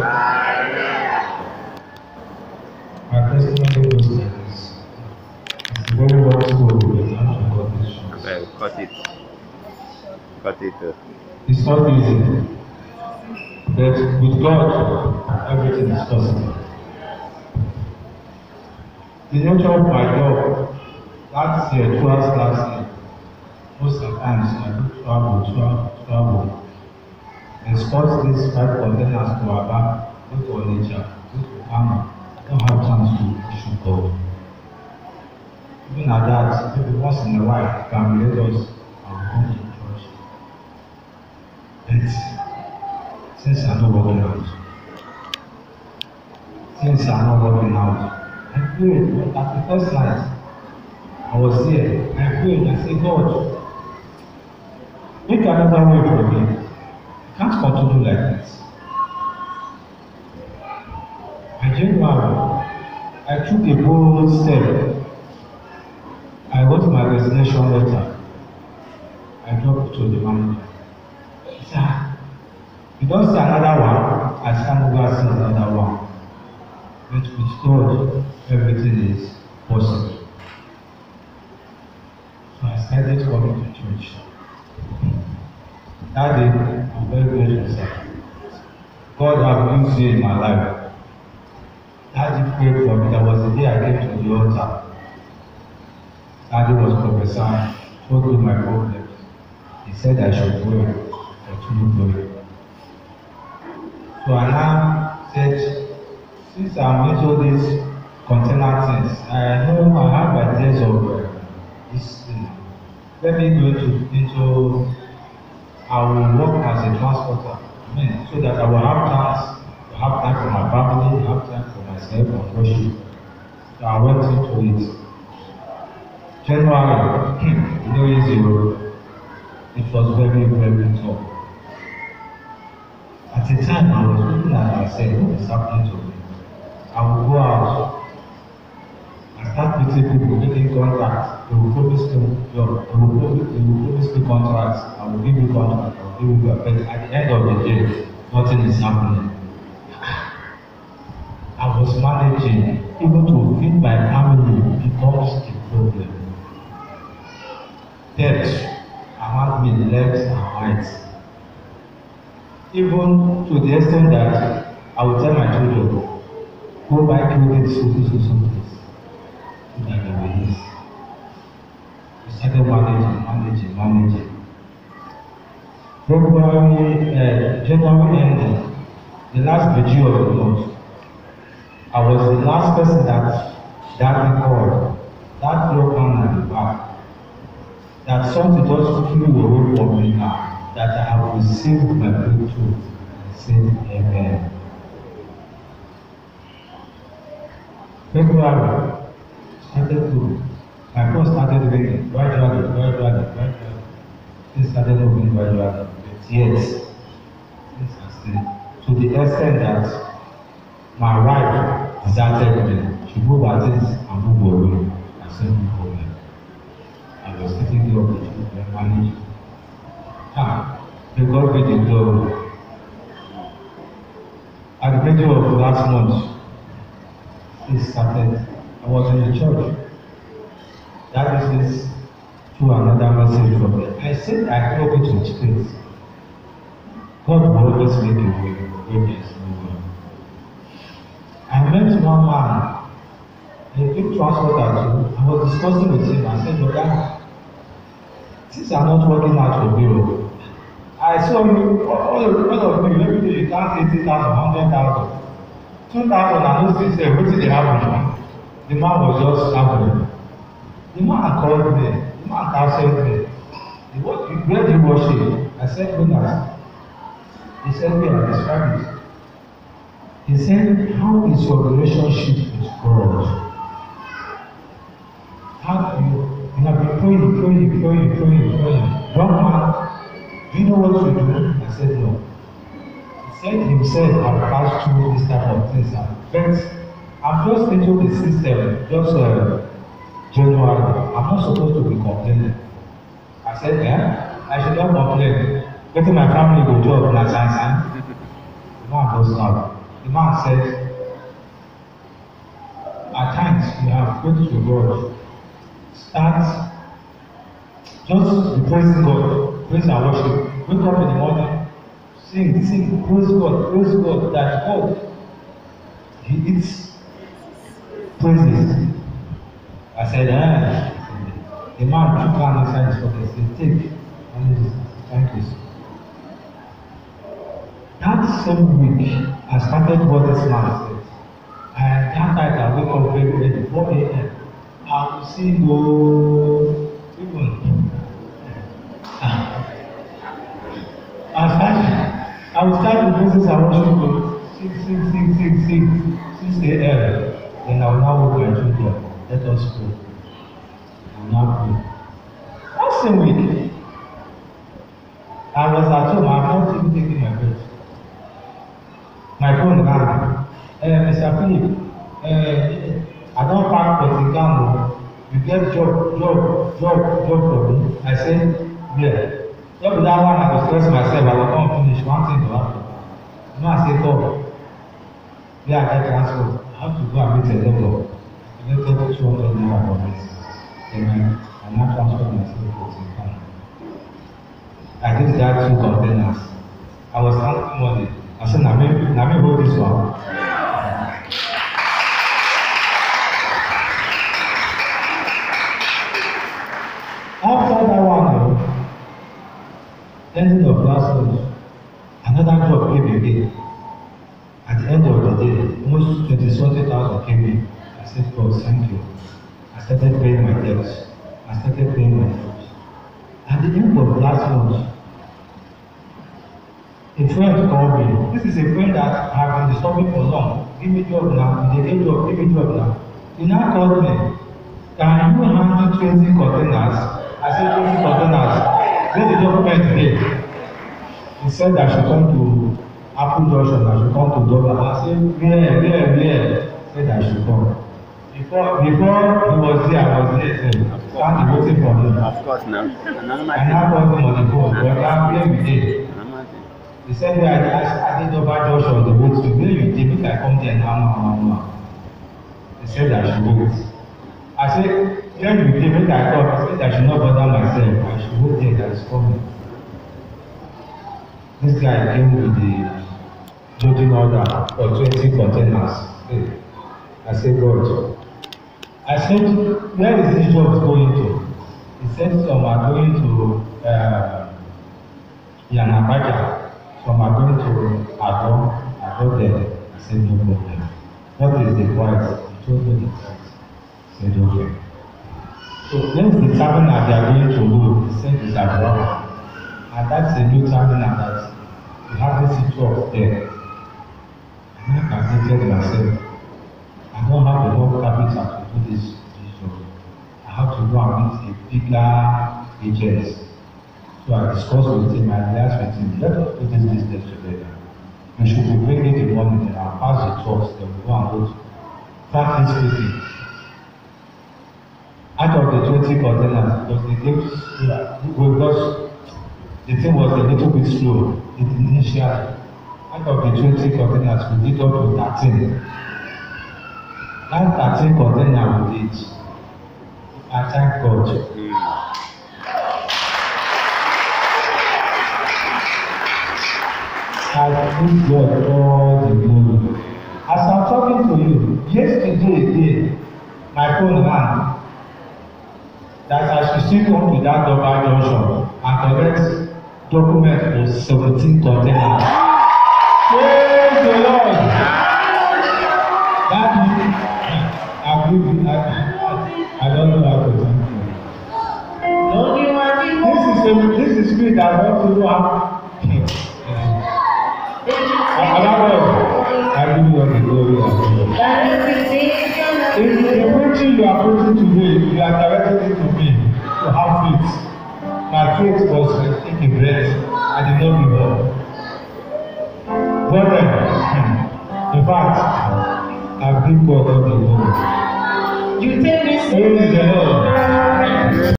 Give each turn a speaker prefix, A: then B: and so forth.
A: My testimony goes like this. It's a very long story, but I'm not going to cut it short.
B: Well, cut it. Cut it.
A: It's not easy, but with God, everything is possible. The nature of my job, last year, throughout last year, most of the times I do travel. I spot these 5 containers to Aba, go to Onitsha, go to Kano. I don't have chance to issue God. Even at that, maybe once in a while, I can relate us and come to church. But since I'm not working out, I prayed at the first night. I was there. I prayed. I said, God, make another way for me. I can't continue like this. In January, I took a bold step. I wrote my resignation letter. I dropped it to the manager. He said, you don't see another one, I stand over see another one. But with God, everything is possible. So I started coming to church. That day, I'm very grateful, sir. God has used you in my life. Daddy prayed for me. That was the day I came to the altar. Daddy was prophesying, told me my problems. He said I should pray, continue praying. So I now said, since I'm into these container things, I know I have ideas of this thing. Let me go into I will work as a transporter. So that I will have chance to have time for my family, have time for myself and worship. So I went into it. January, easy. It was very, very tough. At the time, I was looking at myself, what is happening to me? I will go out and start meeting people, making contacts. They will promise me job. They will promise me contracts. I will give you contracts. I will give you a but at the end of the day, nothing is happening. I was managing, even to feed my family becomes a problem. Debt around me left and right. Even to the extent that I would tell my children, go buy clothing so place. So that they will use. We started managing. January ending, the last vigil of the month, I was the last person that called, that broke down at the back, that something just flew away from me now, that I have received my breakthrough. I said, Amen. February my phone started ringing gradually. Things started moving gradually, but yet, things are still, to the extent that my wife deserted me. She moved her things and moved away. I said, no problem. I was taking care of the children, managing. May God be the glory. At the middle of last month, it started. I was in the church. That is to another message from me. I said I came to space. God will always make a way where there is no way. I met one man, a big transporter too. I was discussing with him. I said, Brother, things are not working out for me. I saw you, all of you, every day you can't 80,000, 100,000, 2,000, I don't see, say, what did they happen? The man was just happy. The man called me, the man answered me. Where do you worship? I said, Goodness. He said, I described it. He said, how is your relationship with God? How do you have been praying. One man, do you know what to do? I said, no. He said himself, I've passed through this type of things. But I'm just into the system, just January. I'm not supposed to be complaining. I said, I should not complain. Getting my family to job in a science. The man goes now. The man said, at times you have prayed to God. Start just be praising God, praise and worship. Wake up in the morning, sing, praise God, that God, He eats praises. I said, the man took hand inside his pocket, said, take, and he said, thank you. That same week, I started what this man said. And that night I wake up very early, 4 a.m. I will see go even. I will start the business I want to go 6 a.m. Then I will now work my children. Let us pray. I will now pray. That same week, I was at home. I have not even taken my bed. My phone rang. Mr. Philip, I don't park for Tigano. You get job for me. I said, yeah. Not with that one, I will stress myself. I will come finish one thing to happen. I said, oh, yeah, I get transport. I have to go and meet a doctor. I get up 200 naira for this. Then I now transfer myself for Tigano. I did that 2 containers. I was counting money. I said, now me hold this one. After that one, ending of last month, another job came again. At the end of the day, almost 20,000 came in. I said, God, thank you. I started paying my debts. I started paying my debts. At the end of last month, a friend called me. This is a friend that I have been disturbing for long. Give me job now. Give me job now. He now called me. Can you handle 20 containers? I said 20 containers. Where the document here? He said I should come to Apple Junction. I should come to Dover. I said where? He said I should come. Before he was there, I was there. Standing waiting for him.
B: Of course, now.
A: I now called him on the phone. But I'm here with him. He said, I did over Joshua on the way to where you did, if I come there now. He said I should wait. I said, when you did, when I thought, I said I should not bother myself. I should wait there, that is coming. This guy came with the loading order for 20 containers. I said, God. I said, where is this job going to? He said, some are going to Yanabaja. Some are going to Ado there. I said, no problem. What is the price? He told me the price. I said, okay. So when's the terminal they are going to move? He said, it's at Rama. And that's a new terminal that we haven't seen trucks there. And I calculated myself. I don't have enough capital to do this job. I have to go and meet a bigger agent. So I discussed with him, I realized with him, let us do this business together. We should be bringing the money, then I'll pass the trucks, then we go and go to practice speaking. Out of the 20 containers, because the thing was a little bit slow initially. Out of the 20 containers, we did up to 13. That 13 containers we did. I thank God. I give God all the glory. As I'm talking to you, yesterday again, my phone rang that I should still come to that Dover Junction and collect documents for 17 containers. Praise the Lord! That means I don't know how to thank you. This is spirit that wants to know how. I give you all the glory and honor. In the preaching you are preaching today, you are directing it to me to have faith. My faith was take a breath. I did not give up. Brethren, in fact, I give God all the glory. You take this. Praise the Lord.